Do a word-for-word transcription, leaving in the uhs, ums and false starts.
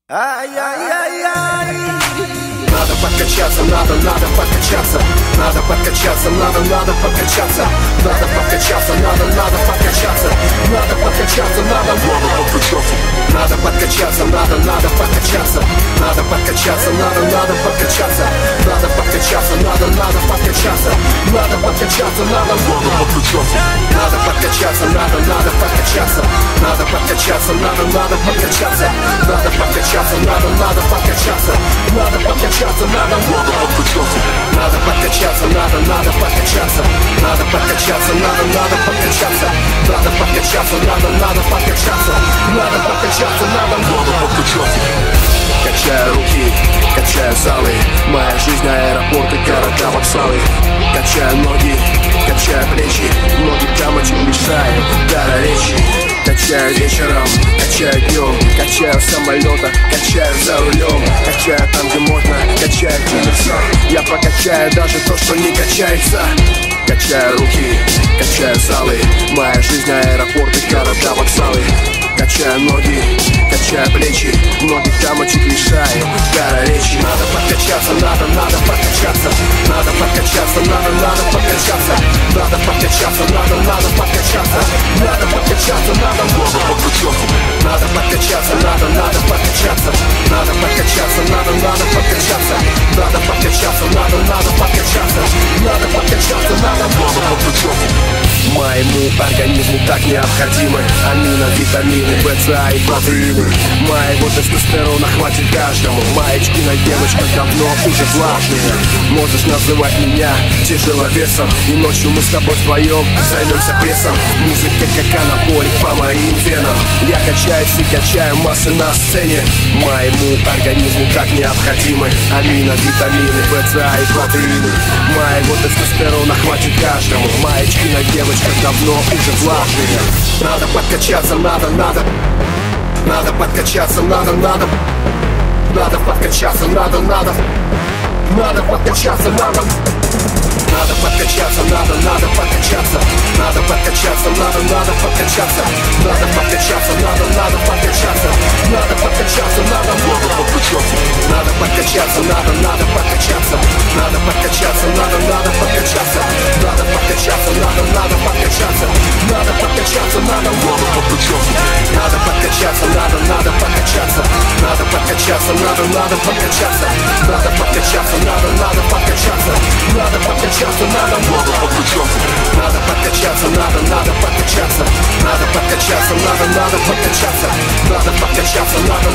Ай-яй-яй-яй. Надо подкачаться, надо, надо подкачаться. Надо подкачаться, надо, надо подкачаться. Надо подкачаться, надо, надо подкачаться. Надо подкачаться, надо, надо подкачаться. Надо подкачаться, надо, надо подкачаться. Надо подкачаться, надо, надо подкачаться. Надо подкачаться, надо, надо подкачаться. Надо подкачаться, надо, надо подкачаться. Надо подкачаться, надо, надо подкачаться. Надо подкачаться, надо, надо подкачаться. Надо подкачаться, надо, надо подкачаться. Надо подкачаться, надо, надо подкачаться. Надо подкачаться, надо, надо подкачаться. Надо подкачаться, надо, надо подкачаться. Надо подкачаться, надо, надо подкачаться. Надо подкачаться, надо, надо подкачаться. Качаю руки, качаю залы. Моя жизнь аэропорт и города вокзалы. Качаю ноги, качаю плечи. Ноги дамочек мешают дара речи. Качаю вечером, качаю днем. Качаю в самолетах, качаю за рулем. Качаю там, где можно, качаю где нельзя. Я прокачаю даже то, что не качается. Качаю руки, качаю залы. Моя жизнь аэропорт и города вокзалы. Качаю ноги, качаю плечи. Ноги дамочек мешают дара речи. Надо подкачаться, надо, надо подкачаться. Надо подкачаться, надо, надо подкачаться. Надо подкачаться, надо, надо подкачаться. Надо подкачаться, надо, надо подкачаться. Надо подкачаться, надо, надо подкачаться. Надо подкачаться, надо, надо подкачаться. Надо подкачаться, надо, надо подкачаться. Надо подкачаться, надо, надо подкачаться. Моему организму так необходимы амино, витамины, бэ цэ а и протеины. Моего тестостерона хватит каждому. Маечки на девочках давно уже влажные. Можешь называть меня тяжеловесом. И ночью мы с тобой вдвоем займемся прессом. Музыка как анаболик по моим венам. Я качаюсь и качаю массы на сцене. Моему организму так необходимы амино, витамины, бэ цэ а и протеины. Моего тестостерона хватит каждому. Маечки на девочках давно уже влажные. Надо подкачаться, надо, надо. Надо подкачаться, надо, надо. Надо подкачаться, надо, надо. Надо подкачаться, надо. Надо подкачаться, надо, надо подкачаться. Надо подкачаться, надо, надо подкачаться. Надо подкачаться, надо, надо подкачаться. Надо подкачаться, надо, надо подкачаться. Надо подкачаться, надо, надо подкачаться. Надо подкачаться, надо, надо подкачаться. Надо подкачаться, надо, надо подкачаться. Надо подкачаться, надо, надо подкачаться. Надо подкачаться, надо, надо подкачаться. Надо подкачаться, надо, надо подкачаться. Надо подкачаться, надо, надо подкачаться. Надо подкачаться, надо, надо подкачаться. Надо подкачаться, надо, надо подкачаться. Надо подкачаться, надо, надо подкачаться. Надо подкачаться, надо,